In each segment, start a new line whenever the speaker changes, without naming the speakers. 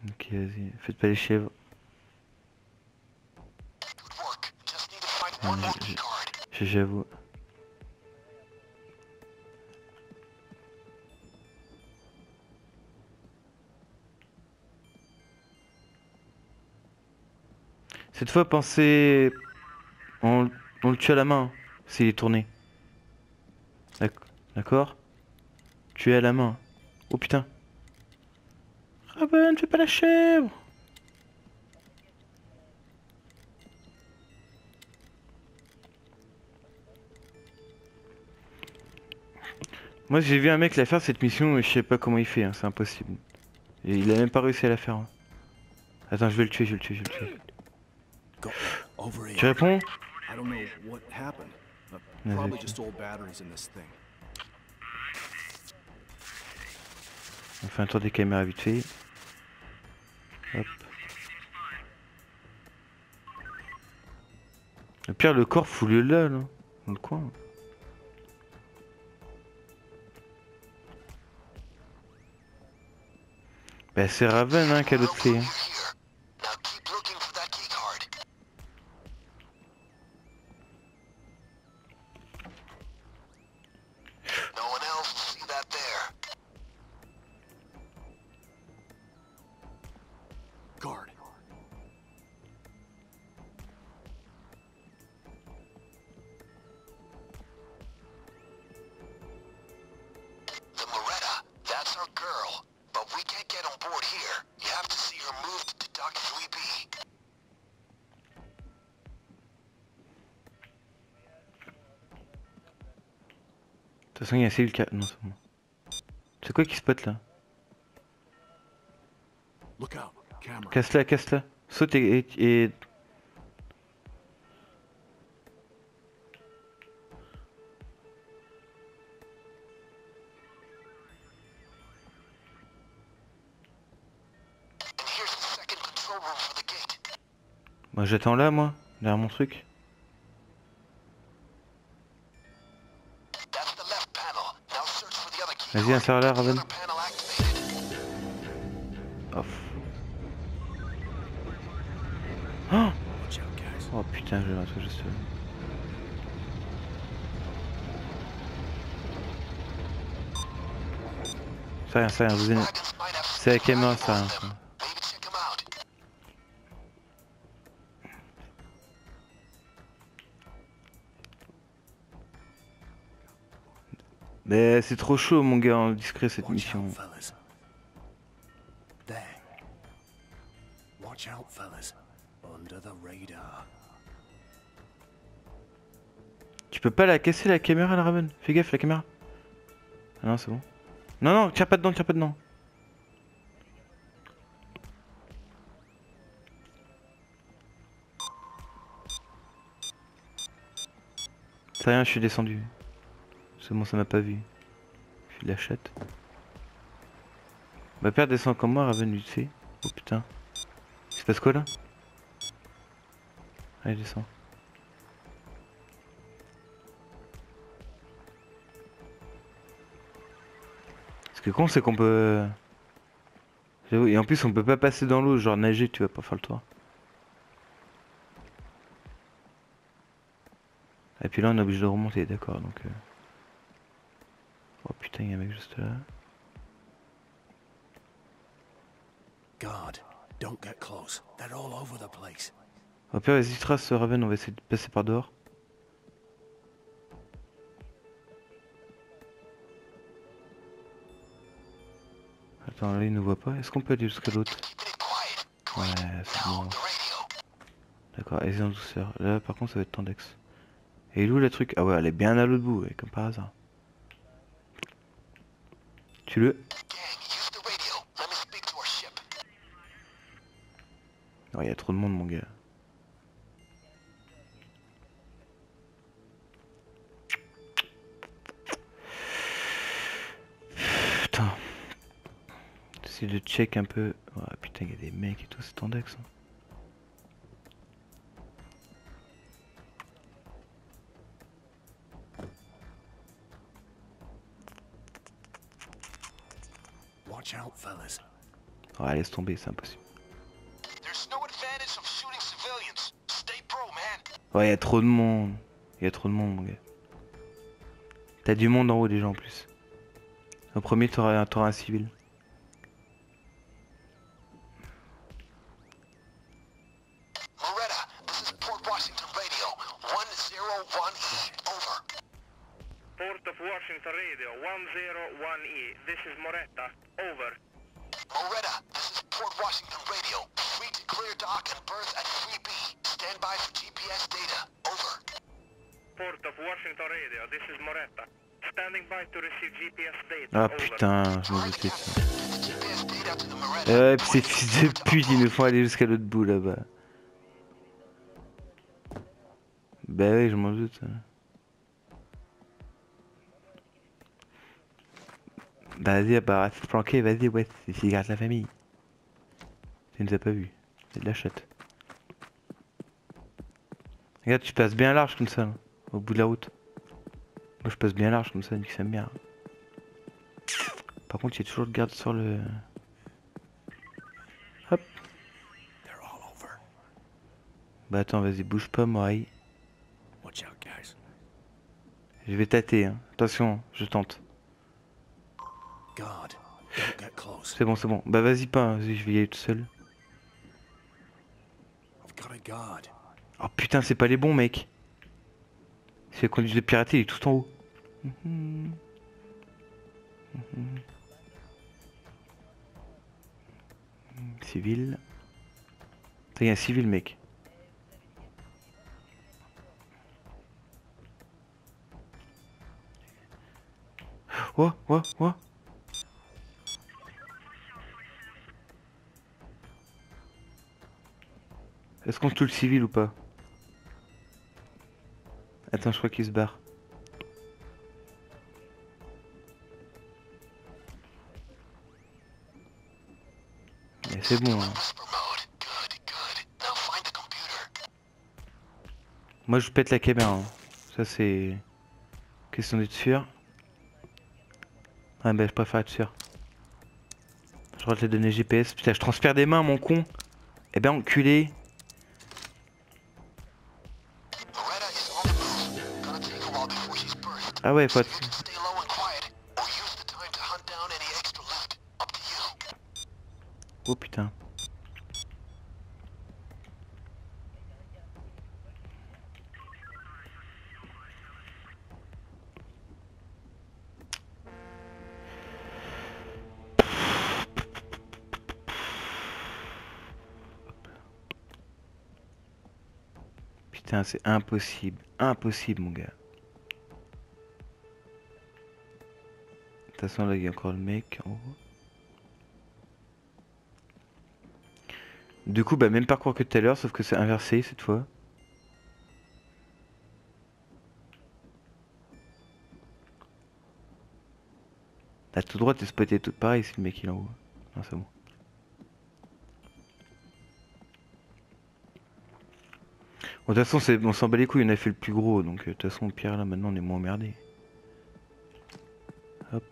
Ok, vas-y, faites pas les chèvres. Ouais, j'avoue. Cette fois, pensez... On le tue à la main, s'il est tourné. D'accord? Tuer à la main. Oh putain. Raven, fais pas la chèvre! Moi j'ai vu un mec la faire cette mission et je sais pas comment il fait, hein, c'est impossible. Et il a même pas réussi à la faire, hein. Attends, je vais le tuer, je vais le tuer, je vais le tuer. Tu réponds?
I don't know what happened.
Vas-y,
Probably
ok.
just old batteries in this thing.
On fait un tour des caméras vite fait. Hop. Le pire, le corps fout le là, là, dans le coin. Bah c'est Raven hein, qui a l'autre clé. Hein.
Guard.
The Moretta, that's our girl. But we can't get on board here. You have to see her moved to Dock 3B.
De toute façon, il y a Céline qui a... Non, c'est bon. C'est quoi qui spot là?
Look out. Camera.
Casse-la, casse-la. Saute et...
And here's the second control room for the gate.
Moi j'attends là, moi, derrière mon truc.
That's the left panel. Now search for the other key.
Vas-y, insère là, Raven.
Other panel activated.
Off. Oh,
Watch out, guys.
oh putain, j'ai un truc juste là. C'est rien, vous venez.
Wagons might have
C'est la caméra,
valuable
ça.
on
Hein.
them. Maybe check them out.
Mais c'est trop chaud, mon gars, en discret cette
Watch
mission.
out, fellas. There. Watch out, fellas. Under the radar.
Tu peux pas la casser la caméra, la Raven? Fais gaffe, la caméra. Ah non, c'est bon. Non, non, tire pas dedans, tire pas dedans. C'est rien, je suis descendu. C'est bon, ça m'a pas vu. Je suis de la chatte. Ma père descend comme moi, Raven vite fait. Oh putain. Il se passe quoi là? Allez, descend. Ce qui est con, c'est qu'on peut... J'avoue, et en plus, on peut pas passer dans l'eau, genre nager, tu vas pas faire le tour. Et puis là, on est obligé de remonter, d'accord, donc... Oh putain, il y a un mec juste là.
Guard. Don't get close. They're all over the place.
Au pire, vas-y, trace Raven, on va essayer de passer par dehors. Attends, là, il nous voit pas. Est-ce qu'on peut aller jusqu'à l'autre?
Keeping it quiet.
Ouais,
Great.
c'est
Now,
bon.
the radio.
D'accord, allez en douceur. Là, par contre, ça va être tendex. Et il est où la truc? Ah ouais, elle est bien à l'autre bout, ouais, comme par hasard. Tue-le.
Gang, use the radio. Let me speak to our ship.
Oh, il y a trop de monde, mon gars. Putain. J'essaie de check un peu. Oh, putain, il y a des mecs et tout, c'est tendex. Hein.
Watch out, fellas.
Ouais, laisse tomber, c'est impossible.
There's no advantage of shooting civilians. Stay pro, man.
Ouais, y'a trop de monde. Y'a trop de monde, mon gars. T'as du monde en haut déjà en plus. Au premier, t'auras un civil.
Loretta, this is Port Washington Radio. 101E. Over.
Port of Washington Radio, 101E. This is Moretta. Over.
Loretta, this is Port Washington Radio. Free to clear dock and berth at 3B. Stand by for GPS data. Over.
Port of Washington Radio, this is Moretta. Standing by to receive GPS data.
Ah
Over.
putain, je m'en doutais de ça.
The GPS data to the Moretta.
Ouais, pis ces fils de pute, ils nous font aller jusqu'à l'autre bout là-bas. Bah ouais, je m'en doute. Bah vas-y, bah reste planqué, vas-y, ouais, c'est garde la famille. Tu nous as pas vu. C'est de la chatte. Regarde, tu passes bien large comme ça, là, au bout de la route. Moi je passe bien large comme ça, nique sa mère. Par contre, il y a toujours le garde sur le... Hop.
They're all over.
Bah attends, vas-y, bouge pas, Moraï.
Watch out, guys.
Je vais tâter, hein. Attention, je tente.
God, don't get close.
C'est bon, c'est bon. Bah vas-y pas, hein. Vas-y, je vais y aller tout seul.
I've got a guard.
Oh putain, c'est pas les bons, mec. C'est le conduit de pirater, il est tout en haut. Civil. Il y a un civil, mec. Oh, oh, oh. Est-ce qu'on tue le civil ou pas? Attends, je crois qu'il se barre. Mais c'est bon. Hein.
Whisper mode. Good, good. Now find the computer.
Moi je pète la caméra. Hein. Ça c'est... Question d'être sûr. Ah bah je préfère être sûr. Je rentre les données GPS. Putain, je transfère des mains, mon con. Eh ben enculé.
Loretta is on the move. Gonna take a while before she's birthed.
Ah ouais, faut...
You can stay low and quiet, or use the time to hunt down any extra loot. Up to you.
Oh putain. Putain, c'est impossible. Impossible, mon gars. De toute façon, là, il y a encore le mec en haut. Du coup, bah, même parcours que tout à l'heure, sauf que c'est inversé cette fois. Là, tout droit, t'es spoté tout pareil si le mec il est en haut. Non, c'est bon. Bon, de toute façon, on s'en bat les couilles, on a fait le plus gros, donc de toute façon, au pire, là, maintenant, on est moins emmerdé. Hop.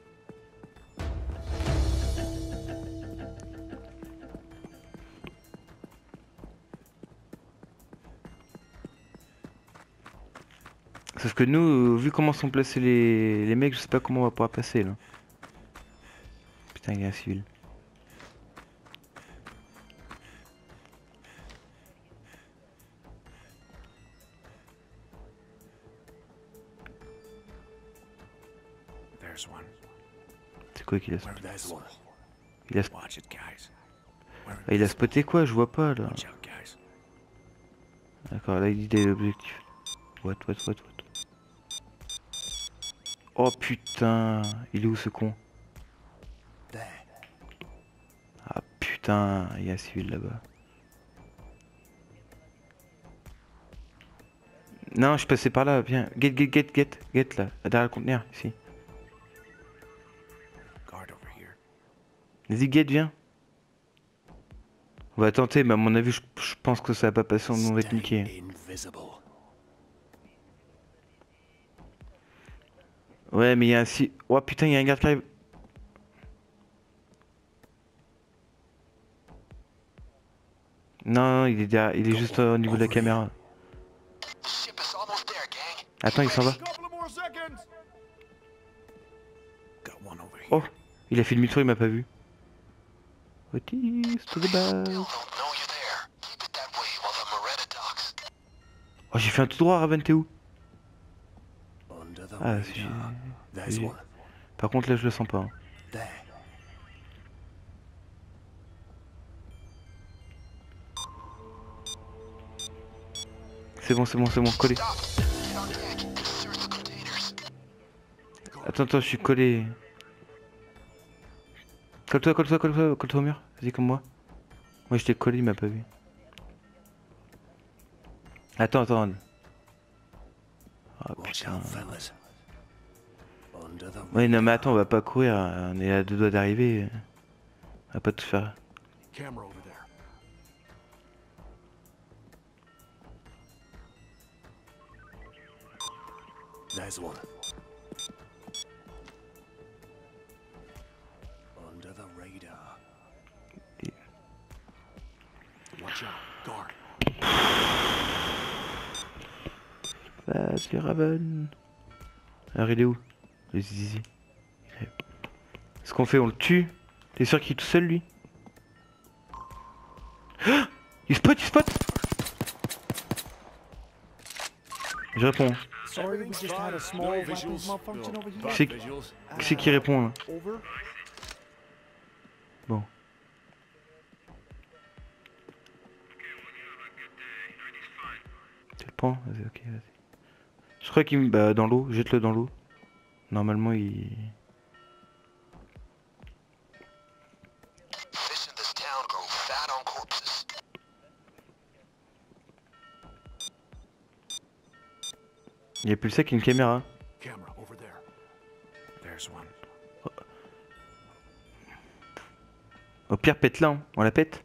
Sauf que nous, vu comment sont placés les mecs, je sais pas comment on va pouvoir passer, là. Putain, il y a un civil.
There's one.
C'est quoi qu'il a
Where
spoté?
there's one.
Il a,
Watch it, guys. Where
ah, il a spoté quoi? Je vois pas, là.
Watch out, guys.
D'accord, là, il dit l'objectif. What. Oh putain, il est où ce con?
There.
Ah putain, il y a un civil là-bas. Non, je suis passé par là, viens. Get là, derrière le conteneur, ici.
Guard over here.
Vas-y, viens. On va tenter, mais à mon avis, je pense que ça va pas passer, on va être niqué.
Stay invisible.
Ouais, mais il y a un si... Oh putain, il y a un garde qui arrive. Non, il est derrière, il est juste au niveau de la caméra.
The ship is almost there, gang.
Attends, il s'en va.
Got one over here.
Oh, il a fait demi-tour, il m'a pas vu. Otis, to the
Still
base.
don't know you're there. Keep it that way while the Moretta docks.
Oh, j'ai fait un tout droit, Raven, t'es où?
Under the
Ah,
radar.
si.
There's one.
Par contre, là, je le sens pas. Hein.
There.
C'est bon, collé.
Stop. Get on deck and search the containers.
Attends, je suis collé. Colle-toi au mur. Vas-y, comme moi. Moi, j'étais collé, il m'a pas vu. Attends. Oh
Watch
putain.
out, fellas. Under the
Ouais, non, mais attends, on va pas courir. On est à 2 doigts d'arriver. On va pas tout faire.
camera over there. There's one. Under the radar. Watch out, guard.
Vas-y, Raven. Alors, il est où? Le zizi. Ce qu'on fait, on le tue. T'es sûr qu'il est tout seul, lui? Ah, il spot. Je réponds.
Sorry, we just had a small weapons malfunction over here.
Qui c'est qui répond, là?
Over.
Bon. Tu le prends? Vas-y, ok, vas-y. Je crois qu'il me... Bah, dans l'eau. Jette-le dans l'eau. Normalement, il...
Fish in this town grow fat on corpses.
Il y a plus ça qu'une caméra.
Camera over there. There's one.
Au pire, pète-la, hein. On la pète.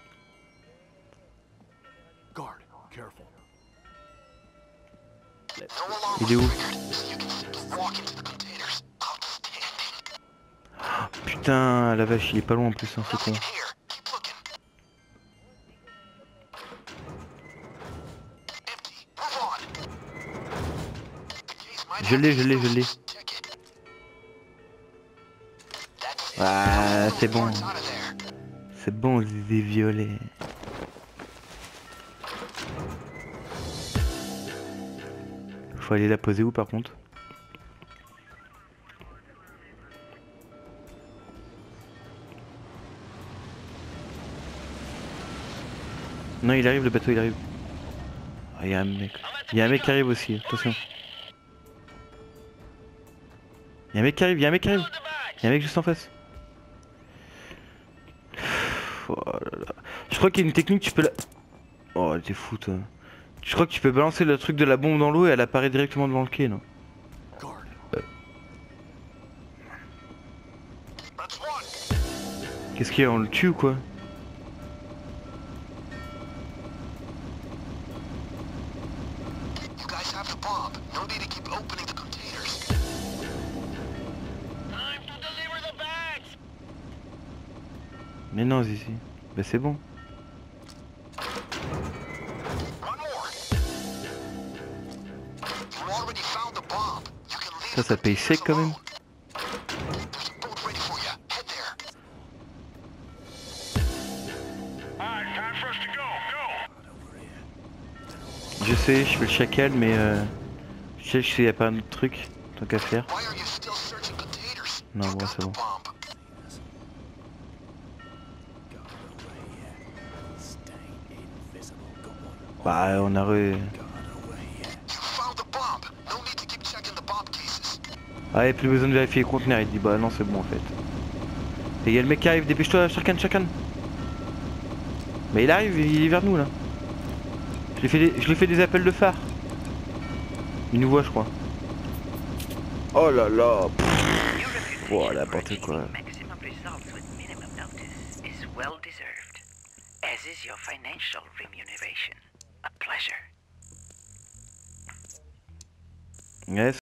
Guard, careful.
No alarm
Il est où?
was triggered, so you can simply walk into the containers. Outstanding.
Putain, la vache, il est pas loin en plus, hein, ce con.
Nothing in here. Keep looking. Empty. Move on. The case might
Je
have
l'ai.
explosives. Check it. That's it.
Ah, c'est bon.
Parts out of there.
C'est bon, zizi violet. Faut aller la poser où par contre? Non, il arrive, le bateau, il arrive. Ah, il y a un mec. Il y a un mec qui arrive aussi, attention. Il y a un mec qui arrive. Il y a un mec juste en face. Oh là là. Je crois qu'il y a une technique, tu peux la... Oh, t'es fou toi. Je crois que tu peux balancer le truc de la bombe dans l'eau et elle apparaît directement devant le quai, non?
Guard.
That's one.
Qu'est-ce qu'il y a? On le tue ou quoi?
You guys have the bomb. No need to keep opening the containers.
Time to deliver the bags!
Mais non, Zizi. Bah c'est bon.
One more. You already found the bomb. You can leave
Ça
the
paye sec quand même.
alone. There's a boat ready for you. Head there.
Alright, time for us to go.
Je sais, je fais le chacal, mais je sais s'il y a pas un autre truc, tant qu'à faire.
Why are you still searching containers?
Non,
You
bon,
got
c'est
the
bon.
bomb.
Bah, on a re...
You found the bomb. No need to keep checking the bomb cases.
Ah, y'a plus besoin de vérifier les conteneurs, il dit bah non, c'est bon en fait. Et y'a le mec qui arrive, dépêche-toi, Sharkan. Mais il arrive, il est vers nous là. Je lui fais des appels de phare. Il nous voit, je crois. Oh là là. Oh, n'importe quoi.
Maximum results with minimum notice is well deserved, as is your financial remuneration. A pleasure.
Yes.